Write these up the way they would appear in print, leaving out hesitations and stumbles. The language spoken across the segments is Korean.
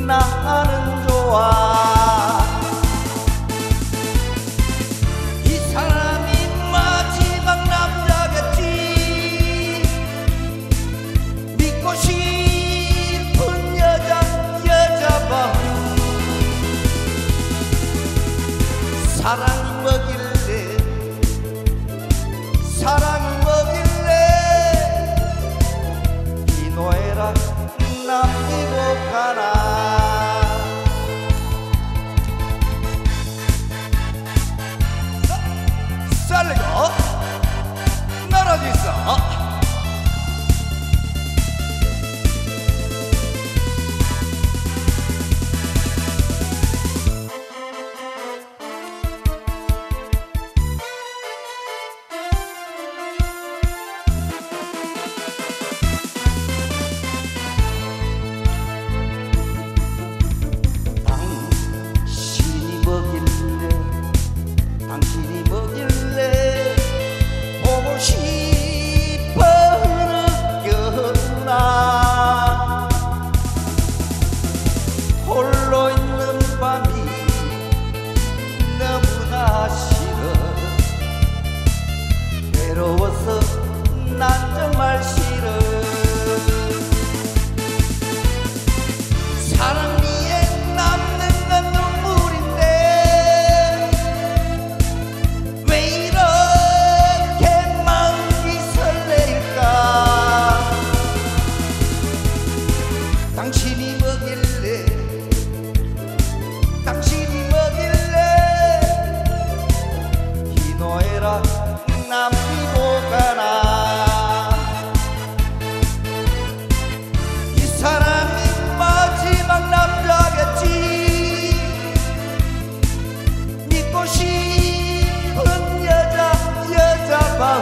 나는 좋아. 이 사람이 마지막 남자겠지. 믿고 싶은 여자봐. 사랑이 뭐길래 이 노예라 남기고 가나. 쌀리고 떨어져 있어. 당신이 뭐길래 보고 싶어 느꼈나. 홀로 있는 밤이 너무나 싫어. 외로워서 난 정말 싫어. 사랑 위에 남는 건 눈물인데 왜 이렇게 마음이 설레일까. 당신이 뭐길래 이 노예라 남기고 가나. 이 사람이 마지막 남자겠지. 믿고 싶은 여자봐.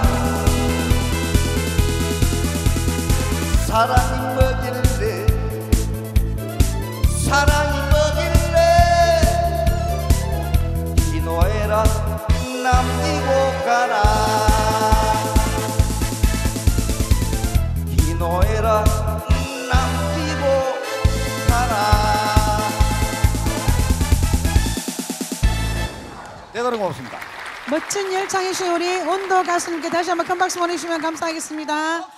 사랑이 뭐길래 이 노예라 남기고 가나. 이 노예라 남기고 가나. 대단히 고맙습니다. 멋진 열창이신 우리 온도 가수님께 다시 한번 큰 박수 보내주시면 감사하겠습니다.